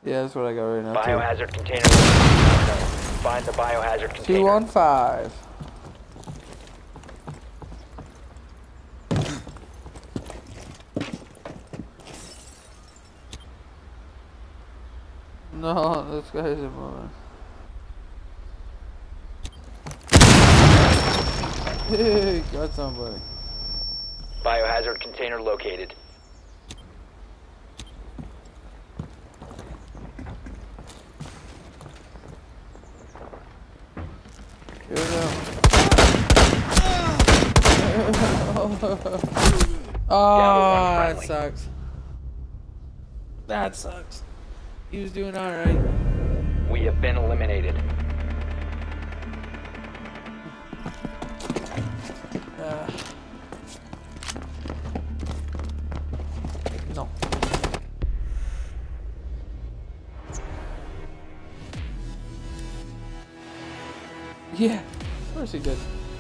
Yeah, that's what I got right now. Biohazard container. Find the biohazard container. 215. No, this guy isn't moving. Hey, got somebody. Biohazard container located. Here we go. Oh, that sucks. That sucks. He was doing alright. We have been eliminated. No. Yeah, of course he did.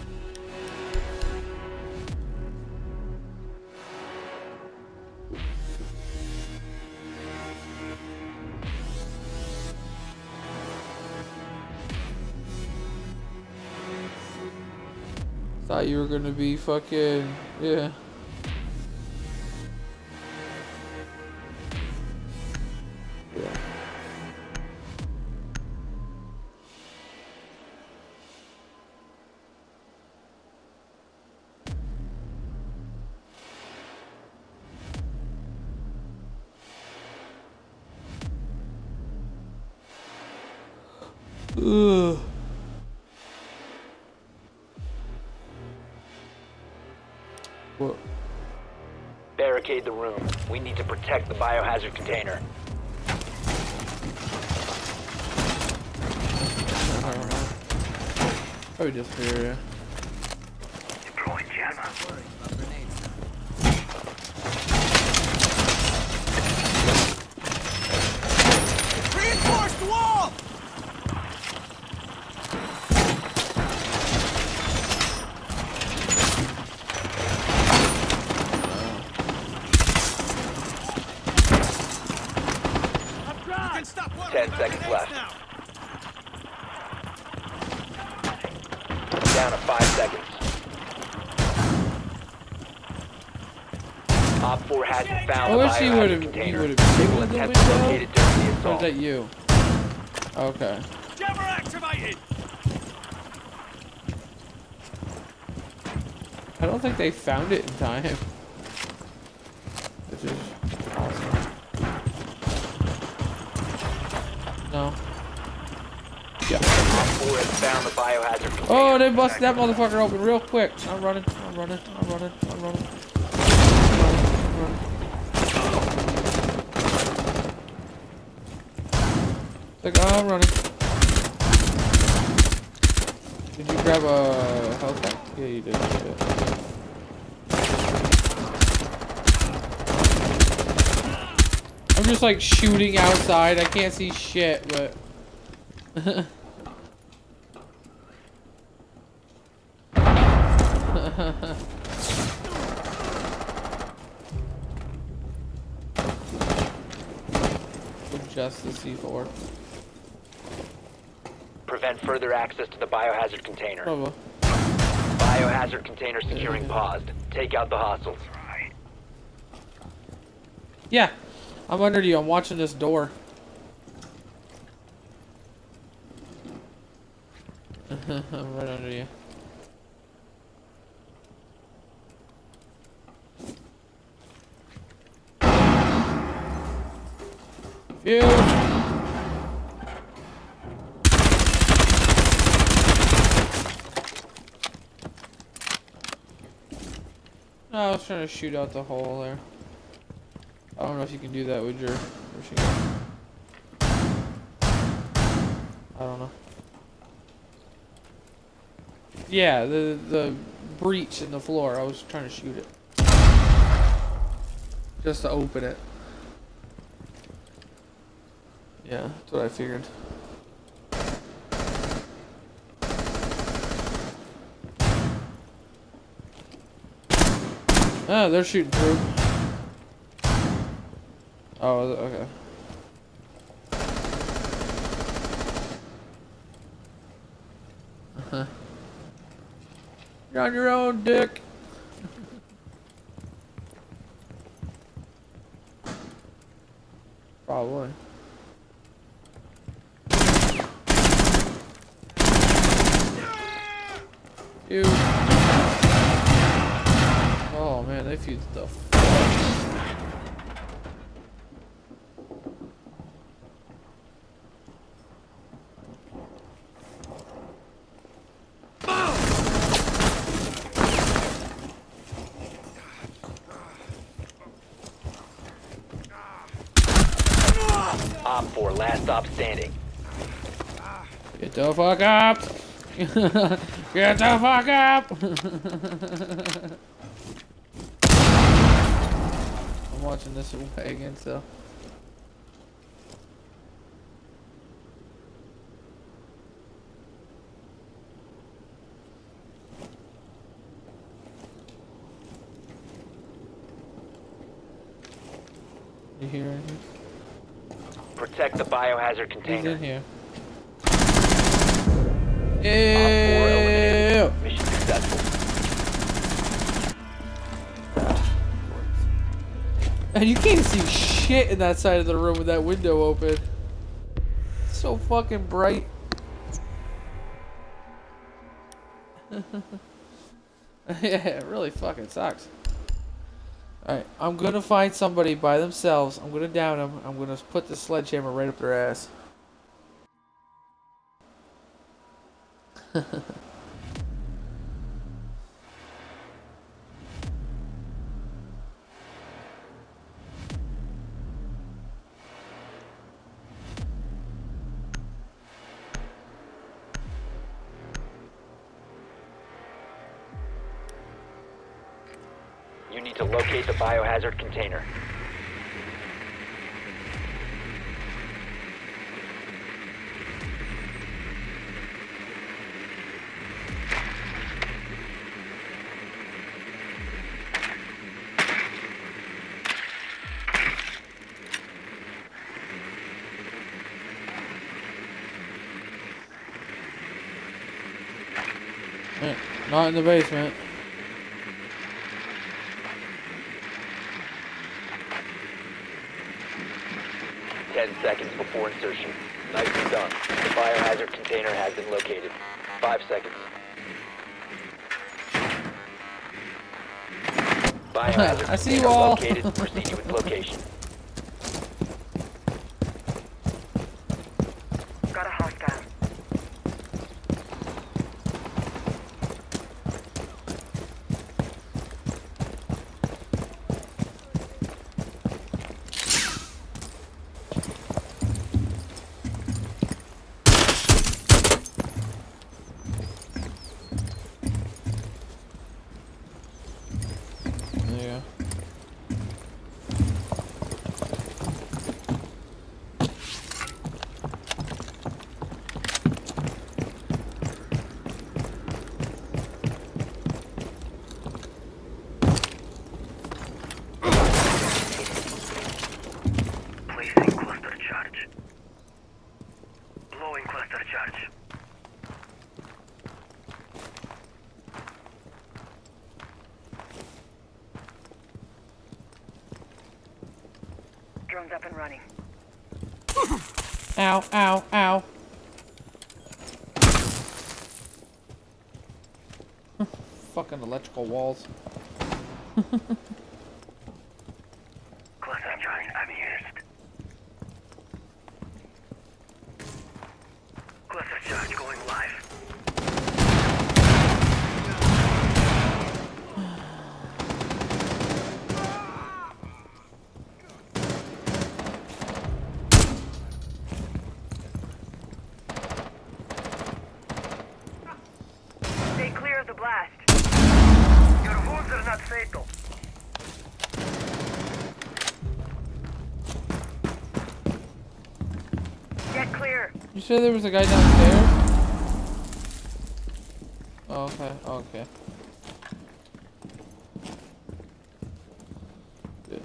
Thought you were gonna be fucking, yeah. Yeah. Ugh. What? Barricade the room. We need to protect the biohazard container. Probably just here, yeah. Deploying jammer. Reinforce the wall! 10 seconds left. Down to 5 seconds. Op 4 hasn't found I the wish he would biohazard have. He container. would have They been will in the attempt to locate window. it during the Or is assault. that you? Okay. Jammer activated! I don't think they found it in time. Which is awesome. No. Yeah. Op 4 has found the biohazard container. Oh, they busted that motherfucker open real quick. I'm running. I'm running. I'm running. I'm running. Like, oh, I'm running. Did you grab a health pack? Yeah, you did. Yeah. I'm just like shooting outside. I can't see shit, but. Just the C4. Prevent further access to the biohazard container. Probably. Biohazard container securing paused. Take out the hostiles. Yeah, I'm under you. I'm watching this door. I'm right under you. Phew. I was trying to shoot out the hole there. I don't know if you can do that with your machine gun. I don't know. Yeah, the breach in the floor. I was trying to shoot it. Just to open it. Yeah, that's what I figured. Oh, they're shooting through. Oh, okay. You're on your own, dick. Probably. Ew. Oh man, they fused the Op 4, last stop standing. Get the fuck up! Get the fuck up! I'm watching this away again, so. You hear anything? Protect the biohazard He's container. in here. Op 4 eliminated. Ew! Mission successful. And you can't see shit in that side of the room with that window open. It's so fucking bright. Yeah, it really fucking sucks. Alright, I'm gonna find somebody by themselves. I'm gonna down them. I'm gonna put the sledgehammer right up their ass. You need to locate the biohazard container. Not in the basement. Seconds before insertion. Nicely done. The biohazard container has been located. 5 seconds. Biohazard I see you container all. located. Proceed with location. Got a hostile. Yeah. Placing cluster charge. Blowing cluster charge. Drone's up and running. Ow, ow, ow. Fucking electrical walls. Cluster charge unused. Cluster charge going live. Stay clear of the blast. Your wounds are not fatal. Get clear. You said there was a guy downstairs? Oh, okay, okay. Good.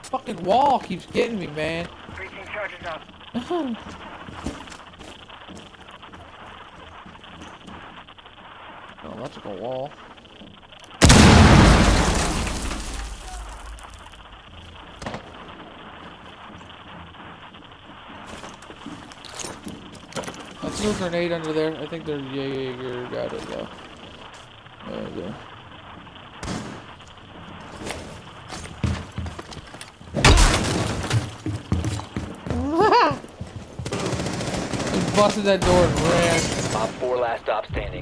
Fucking wall keeps getting me, man. Breaching charges up. An electrical wall. I threw a grenade under there. I think they're Jaeger got it though. There we go. He busted that door and ran. Op 4 last stop standing.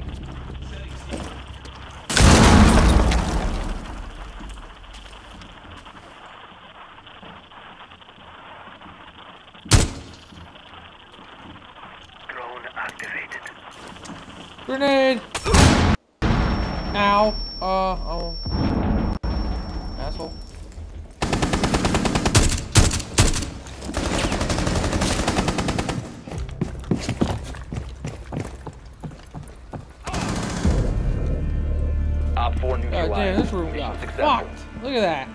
Drone activated. Grenade! Ow. Oh. Asshole. Op 4 God neutralized. damn, this room Mission got successful. fucked. Look at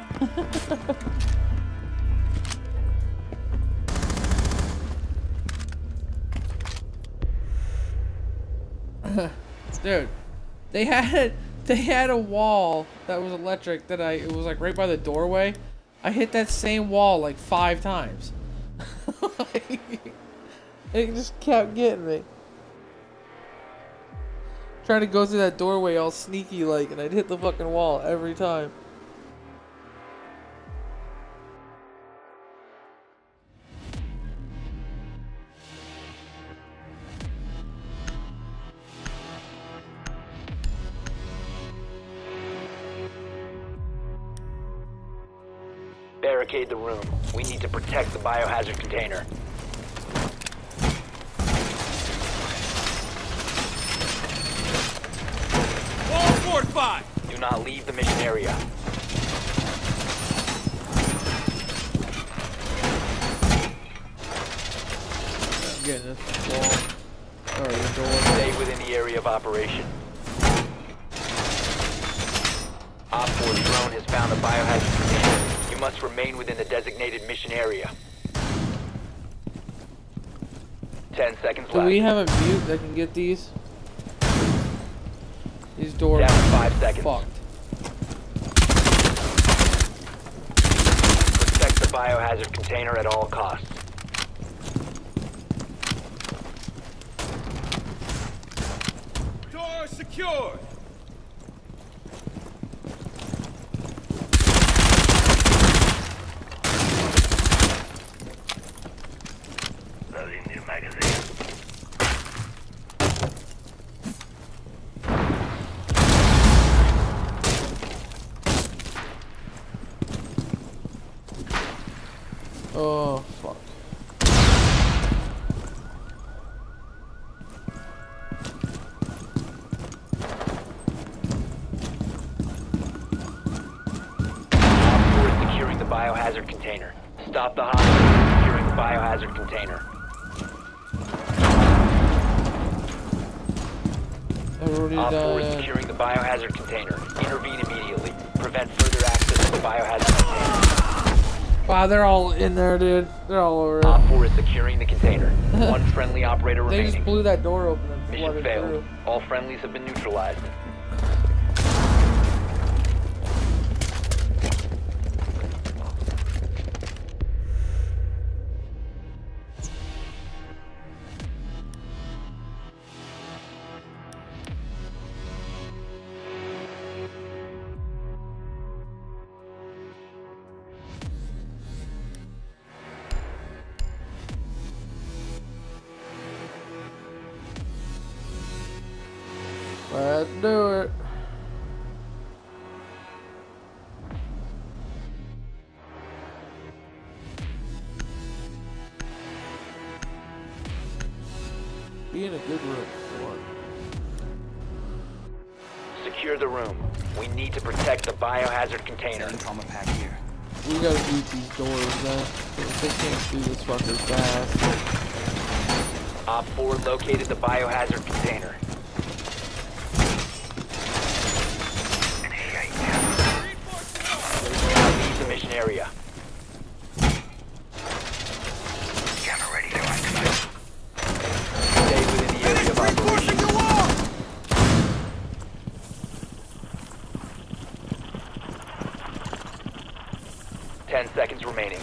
that. Dude, they had a wall that was electric that it was like right by the doorway. I hit that same wall like 5 times. It just kept getting me. Trying to go through that doorway all sneaky like, and I'd hit the fucking wall every time. Barricade the room. We need to protect the biohazard container. Wall fortified! Do not leave the mission area. I'm getting this wall. Or the door. Stay within the area of operation. Op 4 drone has found the biohazard container. You must remain within the designated mission area. 10 seconds Do left. we have a mute that can get these? These doors Down to 5 seconds. fucked. Protect the biohazard container at all costs. Door secured! Loading new magazine. Oh fuck. Op 4 is securing the biohazard container. Stop the hostage. Securing the biohazard container. Everybody Op 4 is died. securing the biohazard container. Intervene immediately. Prevent further access to the biohazard container. Wow, they're all in there, dude. They're all over Op it. 4 is securing the container. One friendly operator They just remaining. blew that door open and Mission flooded failed. through. All friendlies have been neutralized. Let's do it. Be in a good room. Come on. Secure the room. We need to protect the biohazard container. Trauma pack here. We gotta beat these doors then. If they can't see this fucker fast. Op 4 located the biohazard container. Leave the mission area. 10 seconds remaining.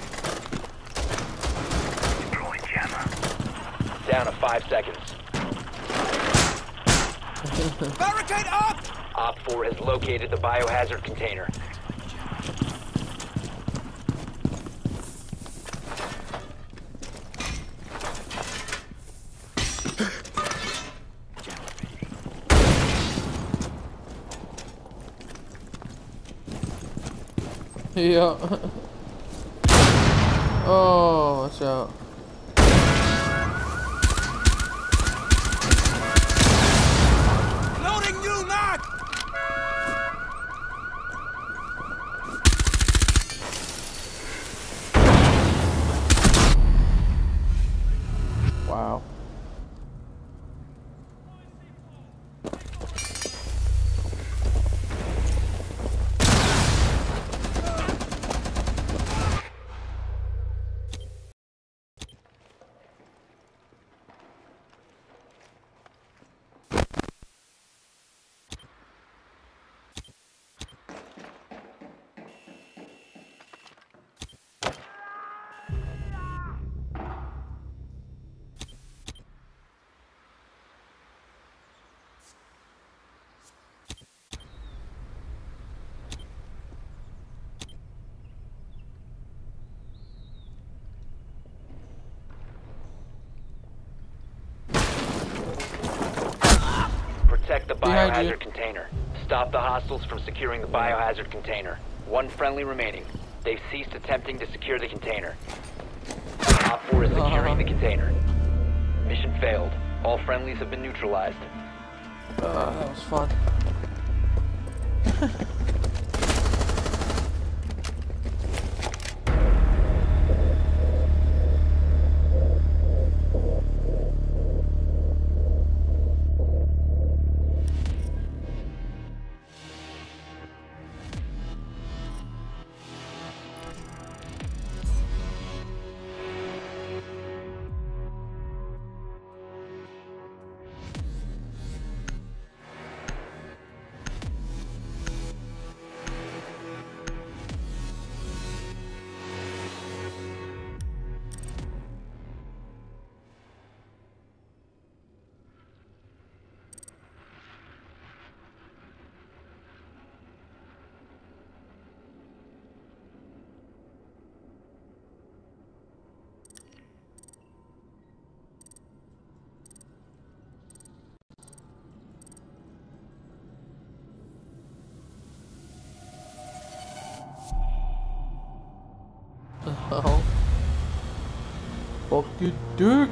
Deploy jammer. Down to 5 seconds. Barricade up! Op 4 has located the biohazard container. Yeah. Oh, watch out. Loading new mag! Wow. Protect the Behind you. biohazard container. Stop the hostiles from securing the biohazard container. One friendly remaining. They've ceased attempting to secure the container. Op 4 is securing the container. Mission failed. All friendlies have been neutralized. That was fun. Oh. Fuck you, dick.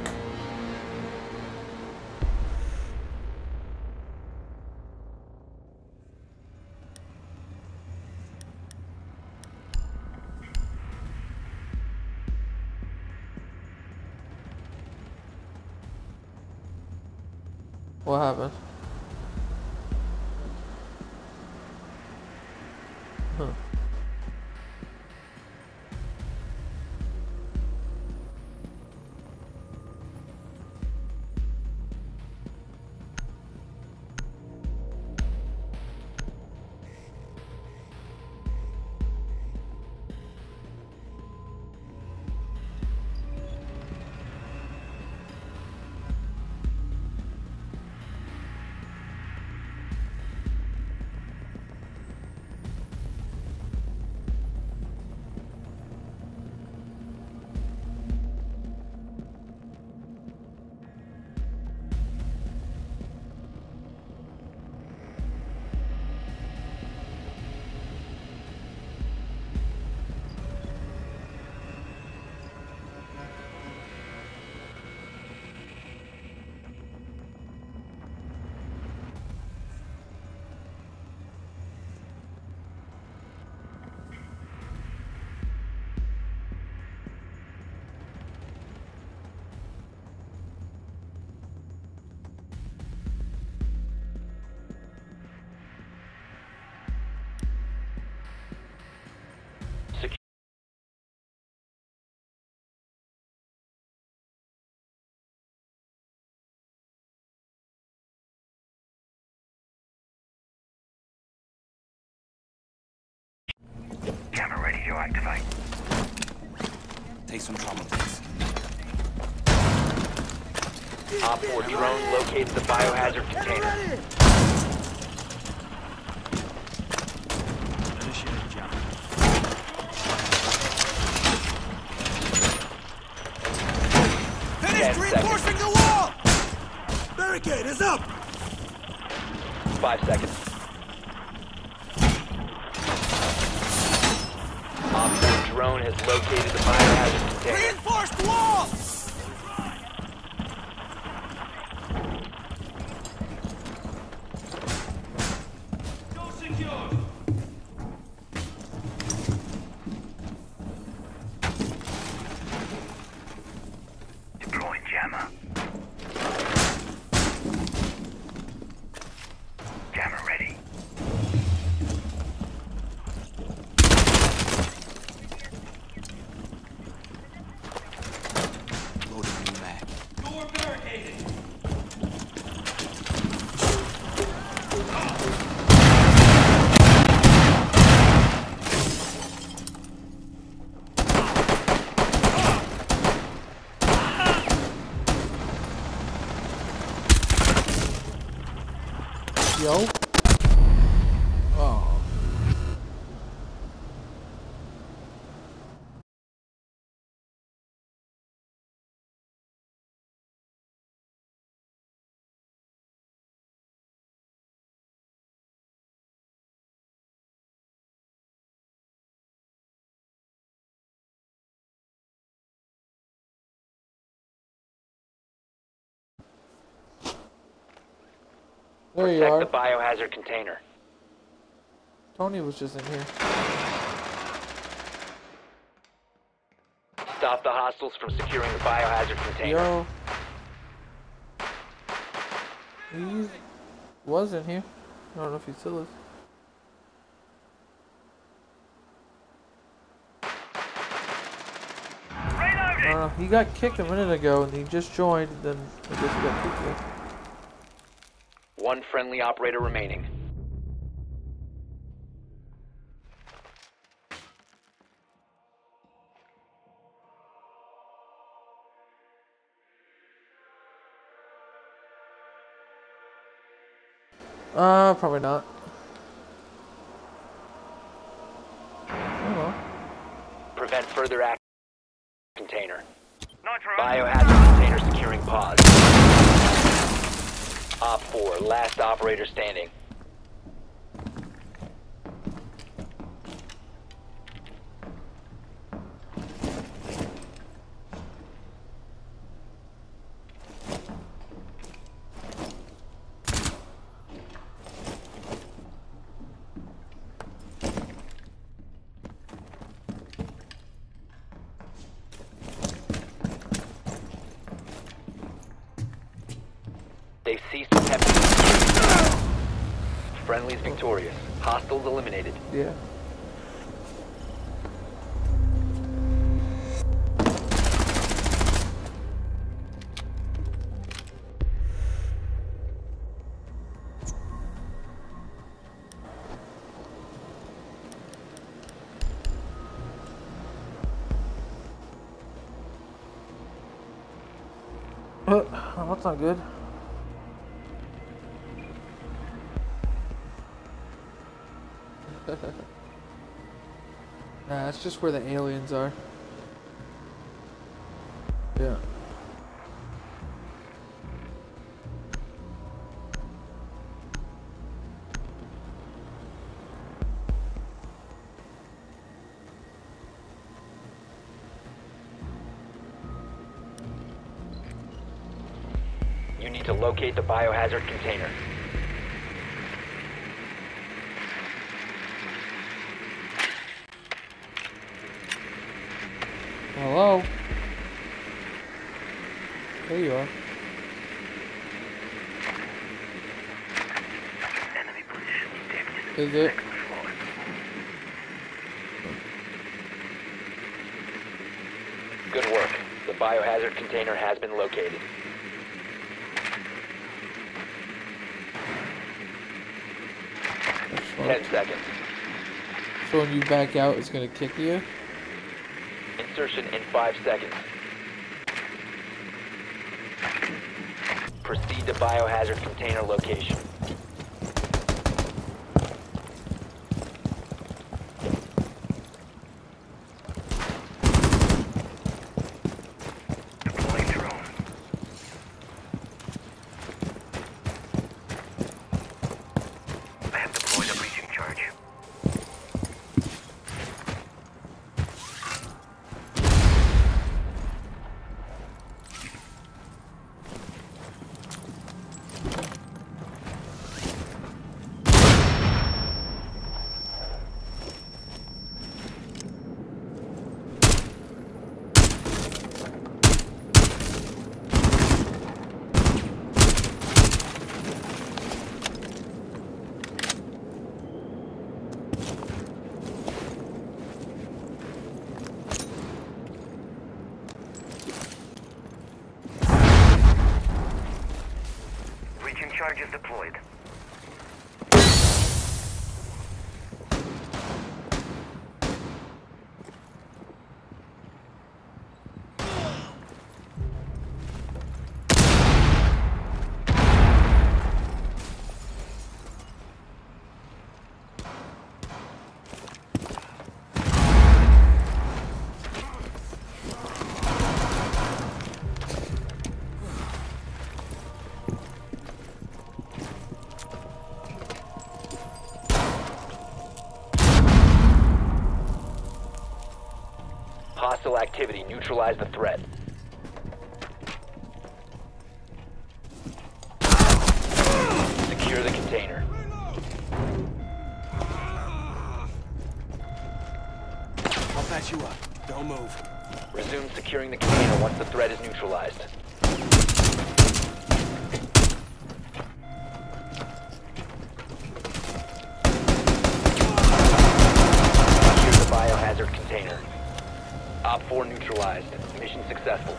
What happened? Huh. Jammer ready to activate. Take some trauma tests. Op 4 drone located the biohazard container. Initiate jam. Finished Reinforcing the wall! Barricade is up! 5 seconds. Op 4 drone has located the biohazard container. Reinforced wall! Deploying jammer. Jammer ready. Loading new mag. Door barricaded. Yo. Oh. There you Protect are. the biohazard container. Tony was just in here. Stop the hostiles from securing the biohazard container. Yo. He was in here. I don't know if he still is. I don't know. He got kicked a minute ago and he just joined, then I guess he got kicked again. One friendly operator remaining. Probably not. I don't know. Prevent further action. Container. Nitro. Biohazard container securing pause. Op 4, last operator standing. They've ceased attempting to secure. Friendly's victorious. Hostiles eliminated. Yeah. Oh, that's not good. Nah, that's just where the aliens are. Yeah. You need to locate the biohazard container. Hello? There you are. Enemy position detected. Is it? Second floor. Good work. The biohazard container has been located. That's 10 fucked. seconds. So when you back out, it's gonna kick you? In insertion in 5 seconds. Proceed to biohazard container location. Deploying drone. I have deployed a breaching charge. Breaching charge is deployed. Hostile activity. Neutralize the threat. Secure the container. I'll patch you up. Don't move. Resume securing the container once the threat is neutralized. Secure the biohazard container. Op 4 neutralized. Mission successful.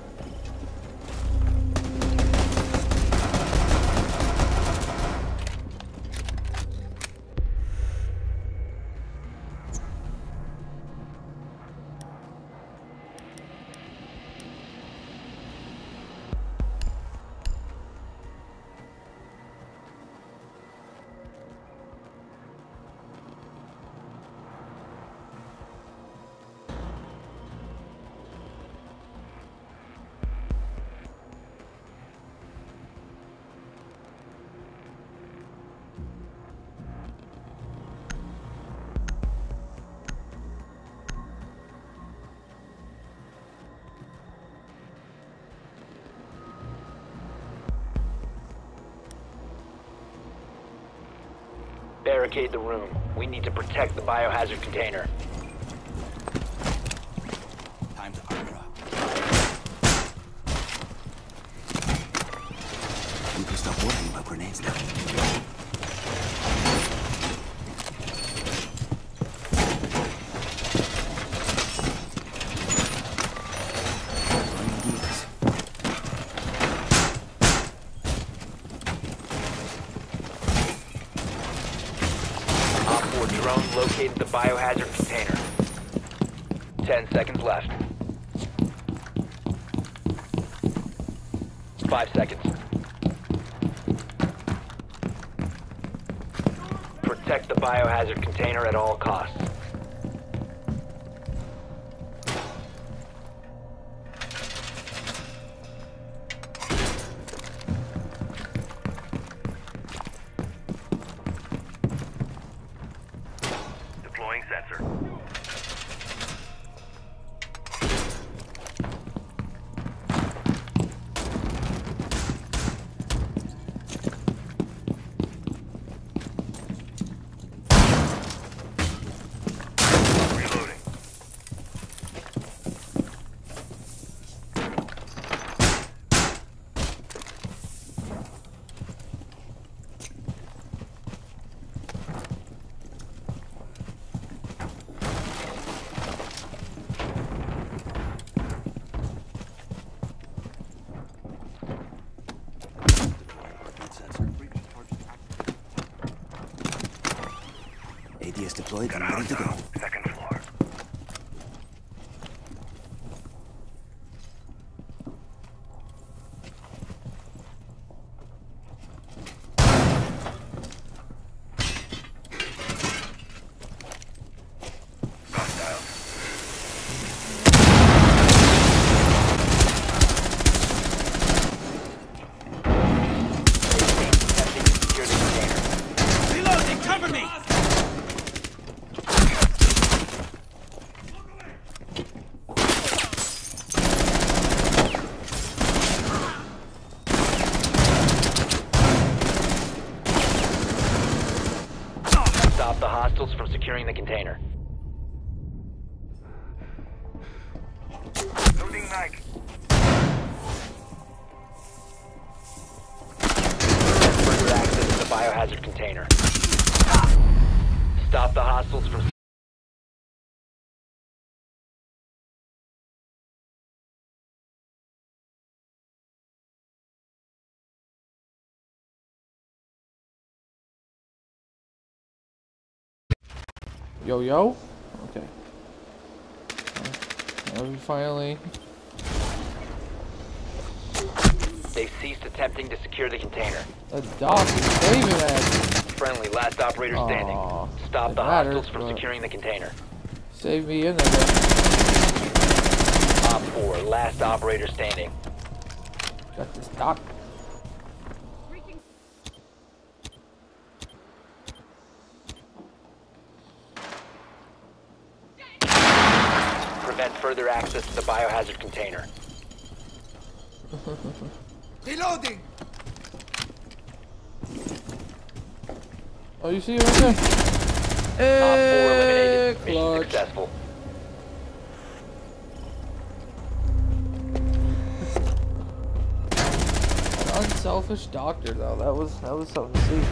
Barricade the room. We need to protect the biohazard container. Time to armor up. You can stop worrying about grenades now. Op 4 drone located the biohazard container. 10 seconds left. 5 seconds. Protect the biohazard container at all costs. Deploying sensor. Reloading. ADS deployed and ready to go. Second floor. container. Loading mag. Further access to the biohazard container. Stop the hostiles from... Yo, yo. Okay. We finally. They've ceased attempting to secure the container. The doc is saving that. Friendly, last operator standing. Aw, Stop it the matters, hostiles from but- securing the container. Save me in there. Op 4, last operator standing. Got this doc. Prevent further access to the biohazard container. Reloading! Oh, you see it right there? Op 4 eliminated. Mission Clutch. successful. Unselfish doctor though. That was something to see.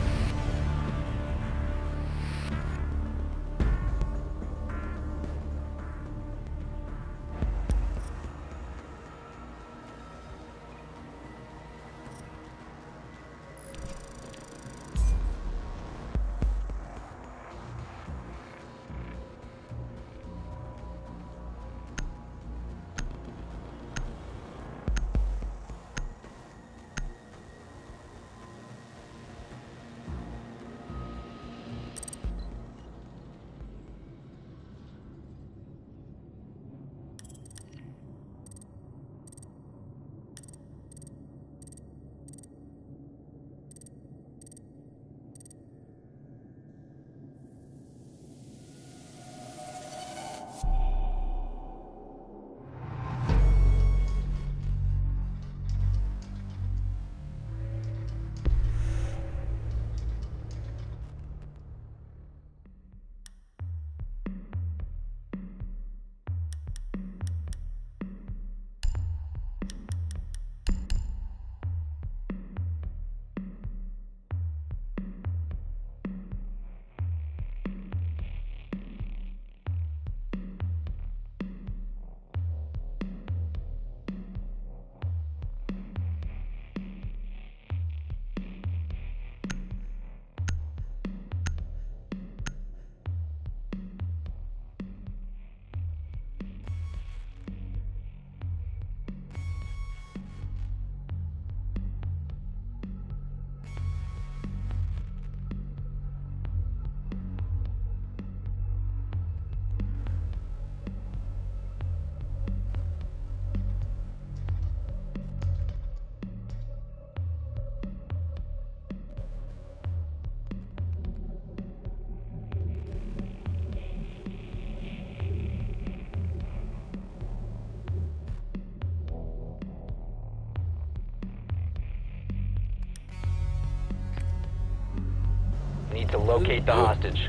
Need to locate the hostage.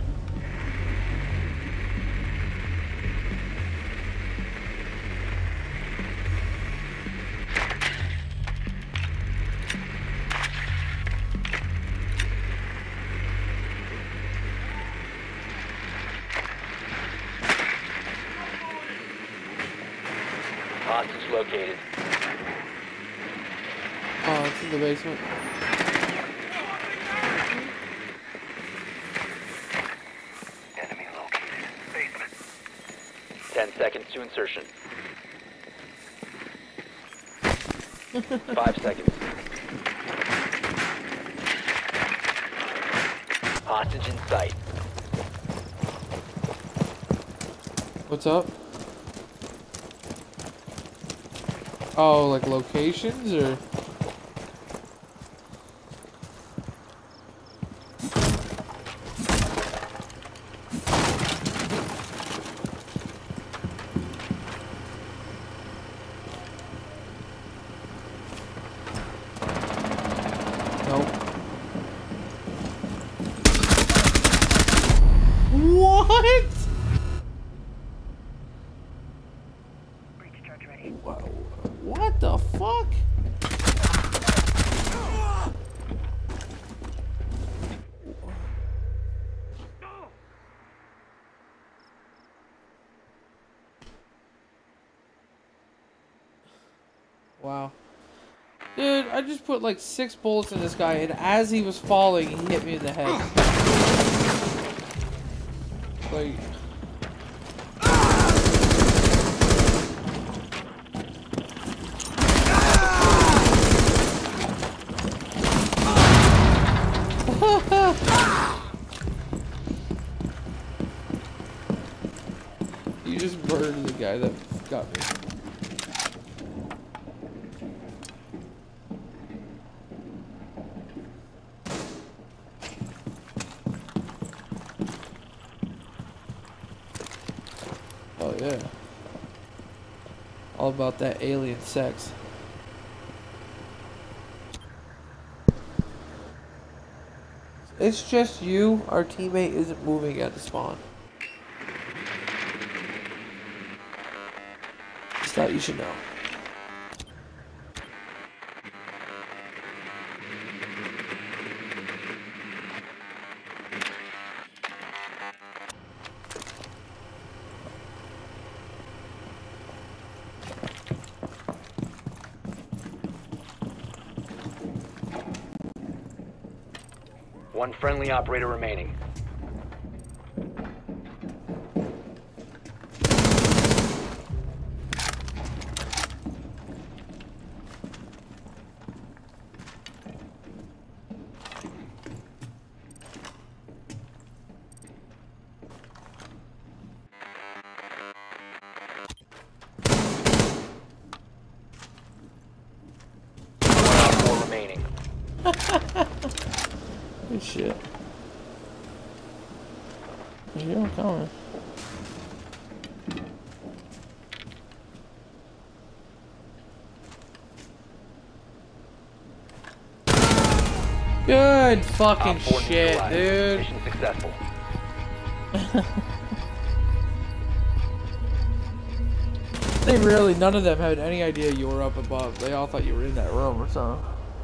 Hostage located. Oh, it's in the basement. Enemy located. Basement. 10 seconds to insertion. 5 seconds. Hostage in sight. What's up? Oh, like locations or? Nope. What? What the fuck? Wow. Dude, I just put like 6 bullets in this guy, and as he was falling, he hit me in the head. Like... You just murdered the guy that got me. Oh yeah. All about that alien sex. It's just you. Our teammate isn't moving at the spawn. Just thought you should know. One friendly operator remaining. One remaining. Good shit. You're coming. Good fucking shit, dude. Mission successful. They really, none of them had any idea you were up above. They all thought you were in that room or something.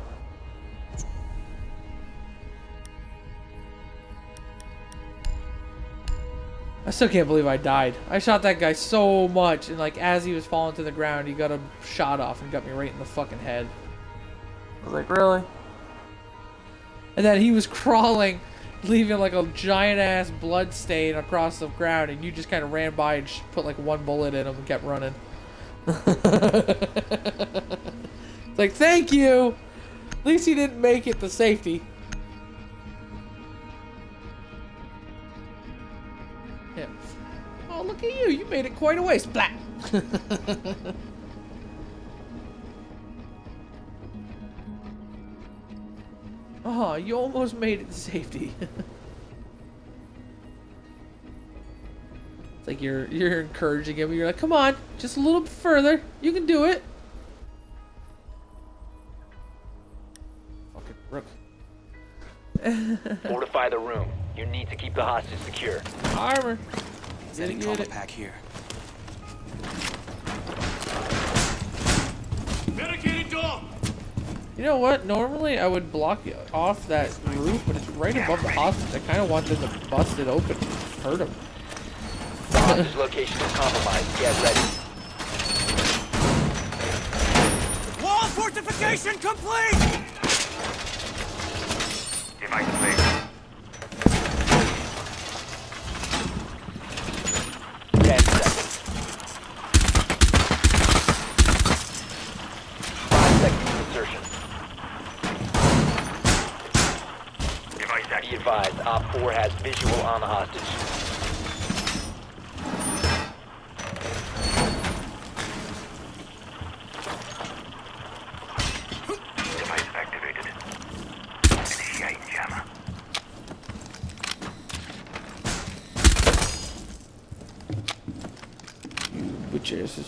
I still can't believe I died. I shot that guy so much, and like as he was falling to the ground, he got a shot off and got me right in the fucking head. I was like, really? And then he was crawling, leaving like a giant ass blood stain across the ground, and you just kind of ran by and put like 1 bullet in him and kept running. It's like, thank you! At least he didn't make it to safety. Yeah. Oh, look at you! You made it quite a way. Splat! Oh, you almost made it to safety. It's like you're encouraging him. You're like, come on, just a little bit further. You can do it. Fucking rook. Fortify the room. You need to keep the hostage secure. Armor. Setting Get trauma it. pack here. Barricading door! You know what? Normally I would block off that roof, but it's right above the hostage. I kind of want them to bust it open and hurt him. The hostage location is compromised. Get ready. Wall fortification complete! Device placed. 10 seconds. 5 seconds to insertion. Device Be active. advised, Op 4 has visual on the hostage. Device activated. Initiate jammer. Which is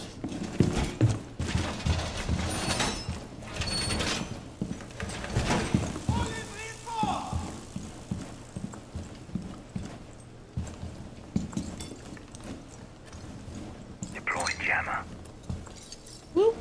Deploying jammer. Whoop.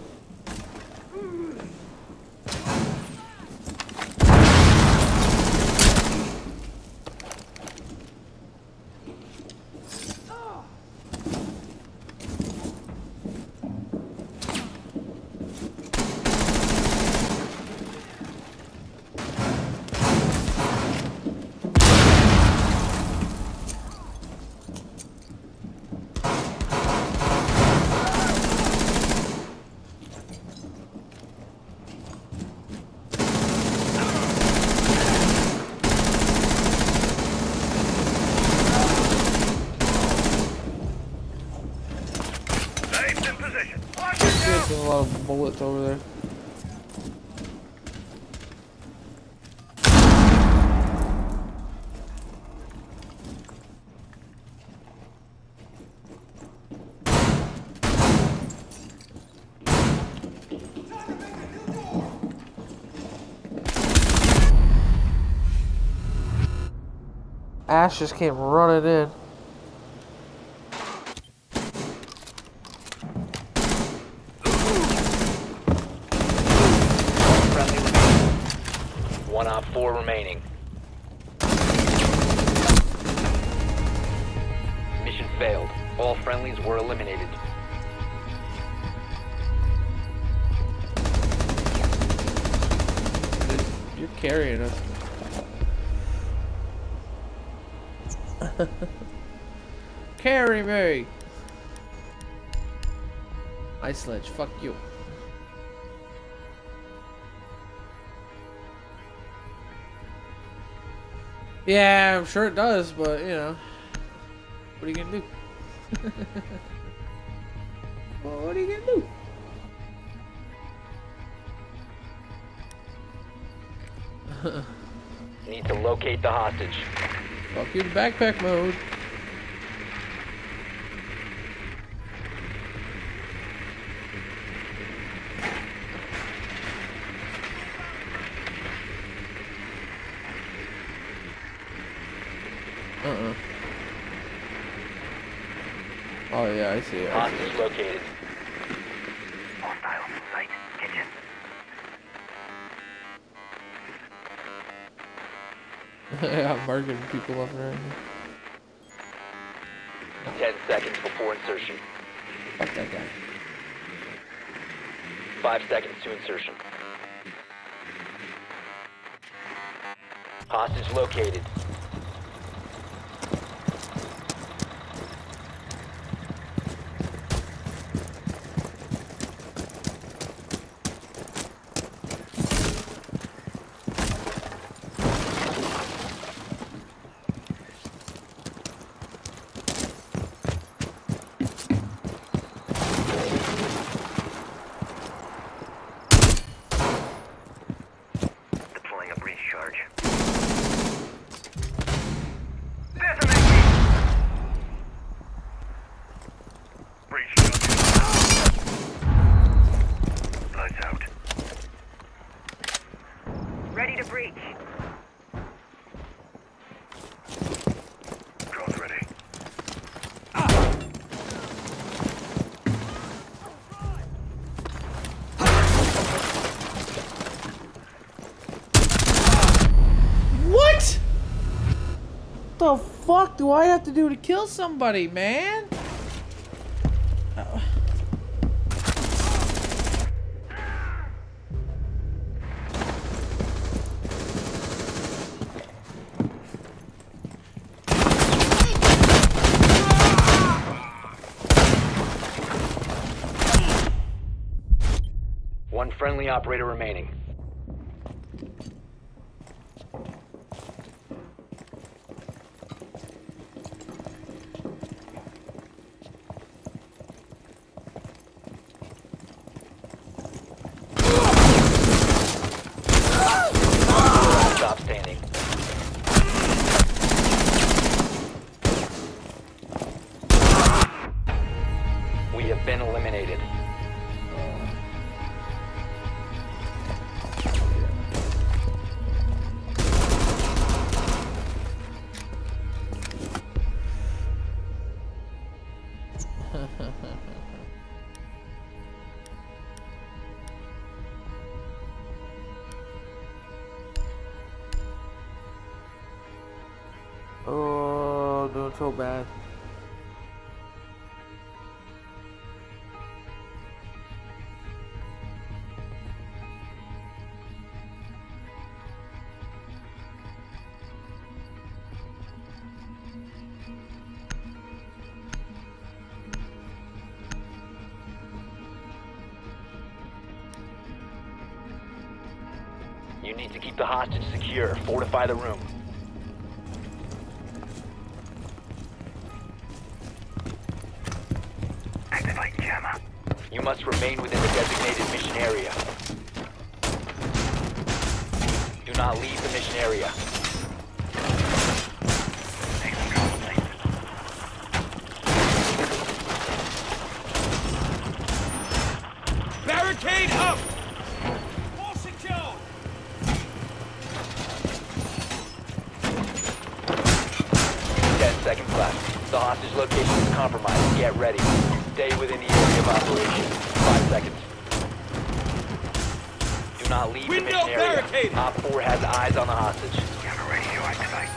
There's a lot of bullets over there. Ash just came running in. Friendly remaining. 1 op 4 remaining. Mission failed. All friendlies were eliminated. You're carrying us. Carry me! Ice Sledge, fuck you. Yeah, I'm sure it does, but you know, what are you gonna do? Well, what are you gonna do? Need to locate the hostage. Fuck you to backpack mode. Oh yeah, I see it. Hostage located. Hostile. Site. Kitchen. Yeah, marking people up there. 10 seconds before insertion. Fuck that guy. 5 seconds to insertion. Hostage located. Deploying a breach charge. Breach charge. Lights out. Ready to breach. Drones ready. What? The fuck do I have to do to kill somebody, man? One friendly operator remaining. Stop standing. We have been eliminated. don't feel bad. You need to keep the hostage secure. Fortify the room. Activate jammer. You must remain within the designated mission area. Do not leave the mission area. Take control, please. Barricade up! All secure! 10 seconds left. The hostage location is compromised. Get ready. Stay within the area of operation. 5 seconds. Do not leave Window the mission area. barricaded. Op 4 has eyes on the hostage. Jammer radio activate.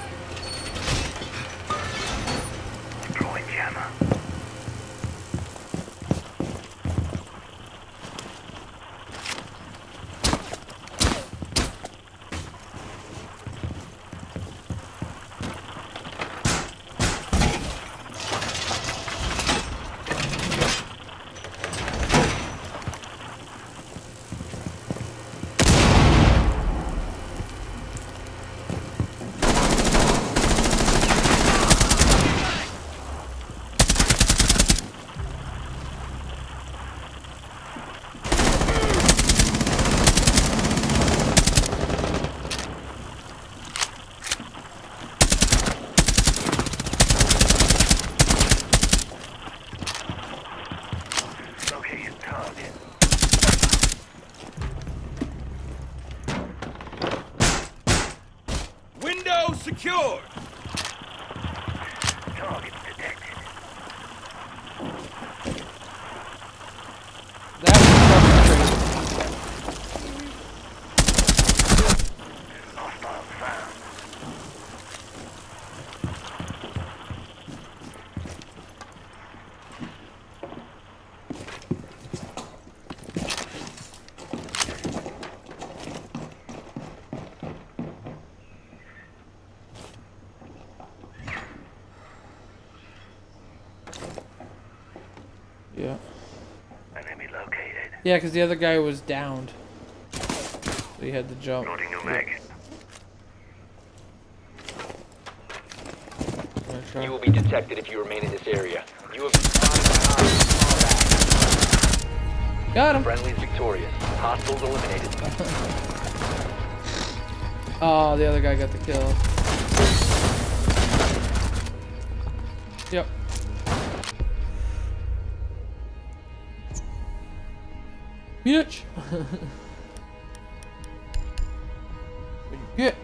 Deploy jammer. Located target. Window secured! Target detected. That was Hostile found. Yeah. Enemy located. Yeah, because the other guy was downed. So he had to jump. Loading new mag. Wanna try? You will be detected if you remain in this area. You have been spotted by hostiles. Got him! Friendly's victorious. Hostiles eliminated. Oh, the other guy got the kill. Yep. Bitch! What'd you get?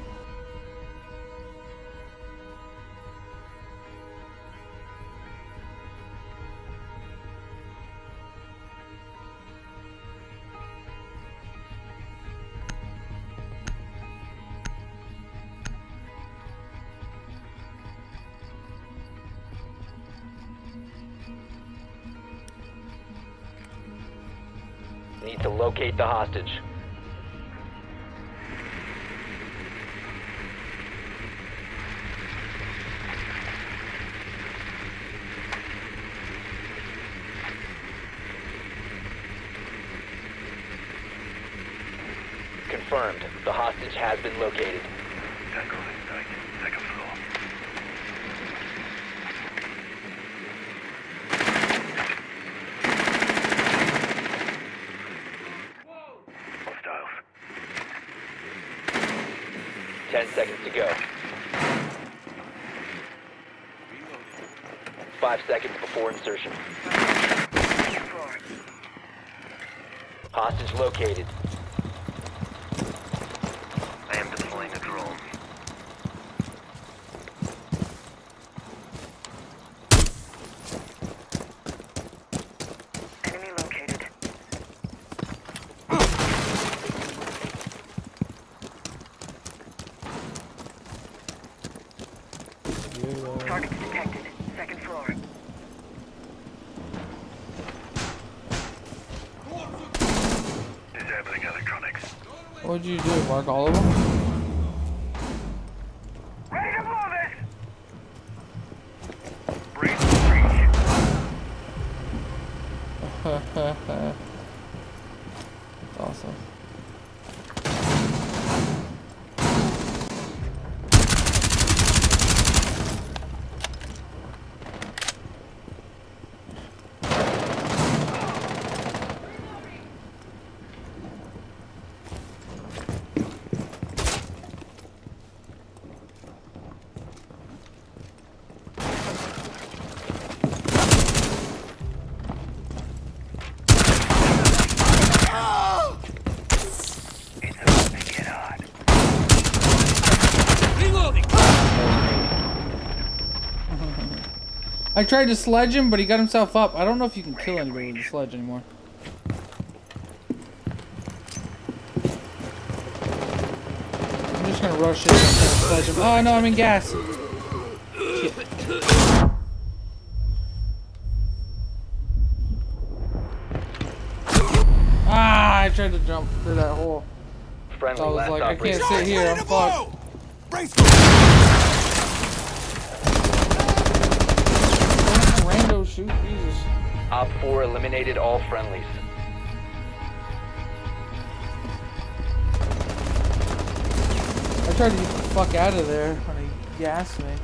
Need to locate the hostage. Confirmed. The hostage has been located. Tango in sight. Second floor. Hostiles. 10 seconds to go. 5 seconds before insertion. Second floor. Hostage located. I am deploying a drone. Enemy located. Target detected. What'd you do? Mark all of them? Ready to blow this! Breach the breach. Awesome. It's about to get hot. Reloading! I tried to sledge him, but he got himself up. I don't know if you can kill anybody with the sledge anymore. I'm just gonna rush it and sledge him. Oh no, I'm in gas. Shit. Ah, I tried to jump through that hole. Friendly I was last like, I operator. can't sit here, I'm Ready to fucked. blow! Brace for Rando shoot, Jesus. Op 4 eliminated all friendlies. I tried to get the fuck out of there when he gassed me.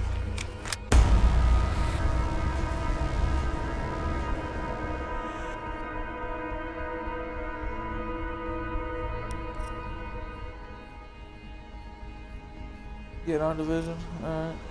Get on division, alright.